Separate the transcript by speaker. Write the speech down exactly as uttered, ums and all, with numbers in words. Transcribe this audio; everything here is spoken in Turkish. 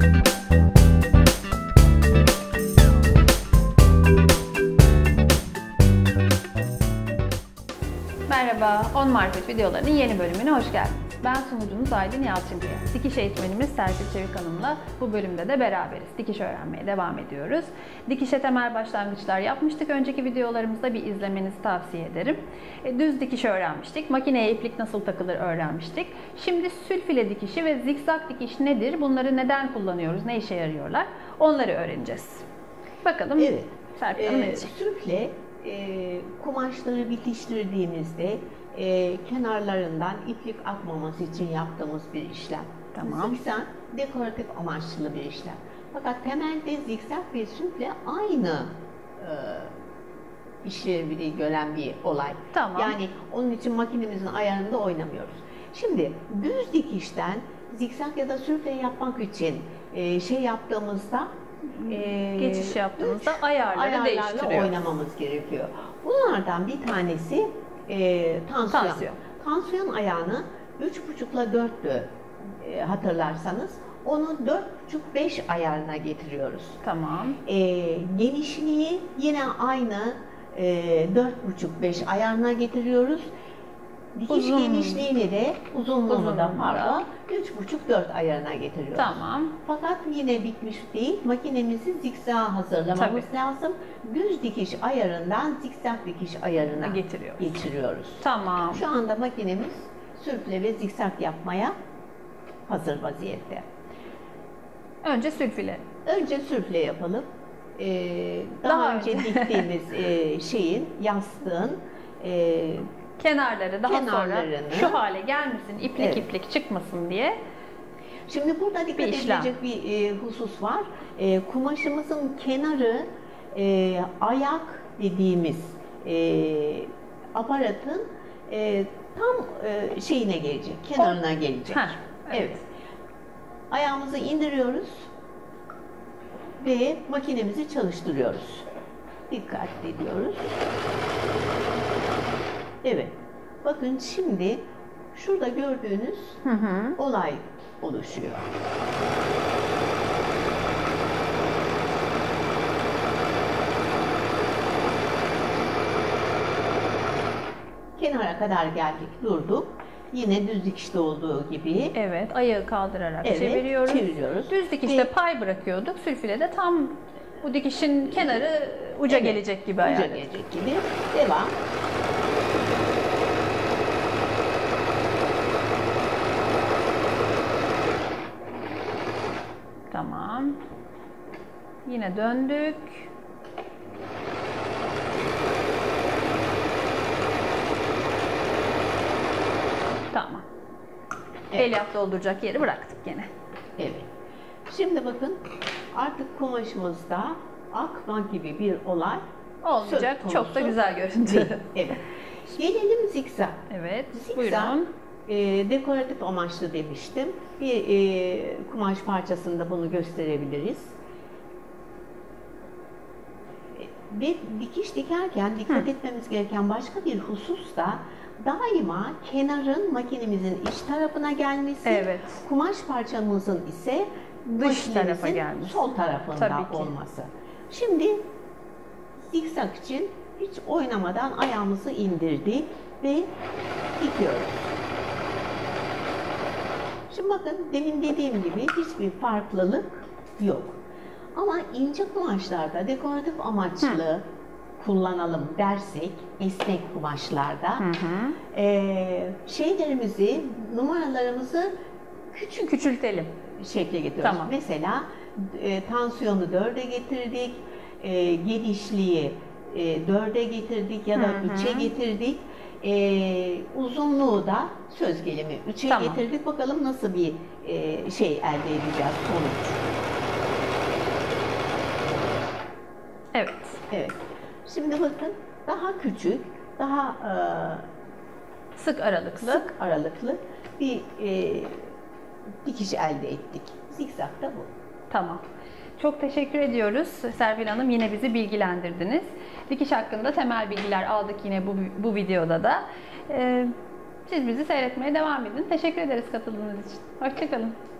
Speaker 1: Merhaba, on Marifet videolarının yeni bölümüne hoş geldiniz. Ben sunucunuz Aydın Yalçınkaya. Dikiş eğitmenimiz Serpil Çevik Hanım'la bu bölümde de beraberiz. Dikiş öğrenmeye devam ediyoruz. Dikişe temel başlangıçlar yapmıştık. Önceki videolarımızda bir izlemenizi tavsiye ederim. Düz dikiş öğrenmiştik. Makineye iplik nasıl takılır öğrenmiştik. Şimdi sülfile dikişi ve zikzak dikiş nedir? Bunları neden kullanıyoruz? Ne işe yarıyorlar? Onları öğreneceğiz. Bakalım
Speaker 2: evet.
Speaker 1: Serpil Hanım ne
Speaker 2: ee,
Speaker 1: diyecek?
Speaker 2: Sülfile e, kumaşları bitiştirdiğimizde e, kenarlarından iplik akmaması için yaptığımız bir işlem.
Speaker 1: Tamam.
Speaker 2: Zikzak dekoratif amaçlı bir işlem. Fakat temelde zikzak ve sülfile aynı e, işlevini gören bir olay.
Speaker 1: Tamam.
Speaker 2: Yani onun için makinemizin ayarında oynamıyoruz. Şimdi düz dikişten zikzak ya da sülfile yapmak için e, şey yaptığımızda
Speaker 1: Ee, geçiş yaptığımızda ayarları
Speaker 2: ayarlarla
Speaker 1: değiştiriyoruz.
Speaker 2: oynamamız gerekiyor. Bunlardan bir tanesi e, tansiyon.
Speaker 1: Tansiyon.
Speaker 2: Tansiyon ayağını üç buçuk ile dörttü e, hatırlarsanız. Onu dört buçuk beş ayarına getiriyoruz.
Speaker 1: Tamam.
Speaker 2: E, genişliği yine aynı e, dört buçuk beş ayarına getiriyoruz. Dikiş
Speaker 1: Uzun.
Speaker 2: genişliğini de uzunluğunu da
Speaker 1: Uzunluğunu
Speaker 2: pardon üç buçuk dört ayarına getiriyoruz.
Speaker 1: Tamam.
Speaker 2: Fakat yine bitmiş değil. Makinemizi zikzağa hazırlamamız
Speaker 1: Tabii.
Speaker 2: lazım. Düz dikiş ayarından zikzak dikiş ayarına
Speaker 1: Getiriyoruz.
Speaker 2: geçiriyoruz.
Speaker 1: Tamam.
Speaker 2: Şu anda makinemiz sülfile ve zikzak yapmaya hazır vaziyette.
Speaker 1: Önce sülfile.
Speaker 2: Önce sülfile yapalım. Ee, daha,
Speaker 1: Daha
Speaker 2: önce
Speaker 1: önce.
Speaker 2: diktiğimiz e, şeyin, yastığın e,
Speaker 1: Kenarları daha
Speaker 2: Kenarlarını.
Speaker 1: sonra şu hale gelmesin, iplik
Speaker 2: Evet.
Speaker 1: iplik çıkmasın diye.
Speaker 2: Şimdi burada dikkat
Speaker 1: Bir işlem.
Speaker 2: edilecek bir e, husus var. E, kumaşımızın kenarı e, ayak dediğimiz e, aparatın e, tam e, şeyine gelecek, kenarına gelecek.
Speaker 1: Heh, evet.
Speaker 2: Evet. Ayağımızı indiriyoruz ve makinemizi çalıştırıyoruz. Dikkat ediyoruz. Evet. Bakın şimdi şurada gördüğünüz
Speaker 1: Hı hı.
Speaker 2: olay oluşuyor. Kenara kadar geldik, durduk. Yine düz dikişte olduğu gibi
Speaker 1: Evet, ayağı kaldırarak
Speaker 2: evet,
Speaker 1: çeviriyoruz.
Speaker 2: çeviriyoruz.
Speaker 1: Düz dikişte
Speaker 2: Ve
Speaker 1: pay bırakıyorduk. Sülfile de tam bu dikişin kenarı uca
Speaker 2: Evet,
Speaker 1: gelecek gibi
Speaker 2: uca
Speaker 1: ayarladık.
Speaker 2: gelecek gibi. Devam.
Speaker 1: Tamam. Yine döndük. Tamam.
Speaker 2: Evet.
Speaker 1: Elyaf dolduracak yeri bıraktık yine.
Speaker 2: Evet. Şimdi bakın artık kumaşımızda akma gibi bir olay
Speaker 1: Olmayacak.
Speaker 2: söz
Speaker 1: Çok da
Speaker 2: konusu
Speaker 1: güzel görüntü.
Speaker 2: değil. Evet. Gelelim zikzak.
Speaker 1: Evet.
Speaker 2: Zikzak,
Speaker 1: Buyurun.
Speaker 2: e, dekoratif amaçlı demiştim. Bir e, kumaş parçasında bunu gösterebiliriz. Ve dikiş dikerken dikkat
Speaker 1: Hı.
Speaker 2: etmemiz gereken başka bir husus da daima kenarın makinemizin iç tarafına gelmesi,
Speaker 1: Evet.
Speaker 2: kumaş parçamızın ise
Speaker 1: Dış tarafa
Speaker 2: makinemizin
Speaker 1: gelmesi.
Speaker 2: sol tarafında
Speaker 1: Tabii ki.
Speaker 2: olması. Şimdi zikzak için hiç oynamadan ayağımızı indirdik ve dikiyoruz. Şimdi bakın demin dediğim gibi hiçbir farklılık yok. Ama ince kumaşlarda dekoratif amaçlı
Speaker 1: Hı.
Speaker 2: kullanalım dersek, esnek kumaşlarda
Speaker 1: Hı hı.
Speaker 2: e, şeylerimizi, numaralarımızı küçük
Speaker 1: Küçültelim.
Speaker 2: şekle getiriyoruz.
Speaker 1: Tamam.
Speaker 2: Mesela e, tansiyonu dörde getirdik, e, genişliği e, dörde getirdik ya da
Speaker 1: Hı hı.
Speaker 2: üçe getirdik. E, uzunluğu da söz gelimi üçe
Speaker 1: Tamam.
Speaker 2: getirdik. Bakalım nasıl bir e, şey elde edeceğiz, sonuç.
Speaker 1: Evet.
Speaker 2: Evet. Şimdi bakın daha küçük, daha
Speaker 1: Sık aralıklı.
Speaker 2: e, sık aralıklı bir e, dikiş elde ettik. Zikzak da bu.
Speaker 1: Tamam. Çok teşekkür ediyoruz Serpil Hanım. Yine bizi bilgilendirdiniz. Dikiş hakkında temel bilgiler aldık yine bu, bu videoda da. Ee, siz bizi seyretmeye devam edin. Teşekkür ederiz katıldığınız için. Hoşça kalın.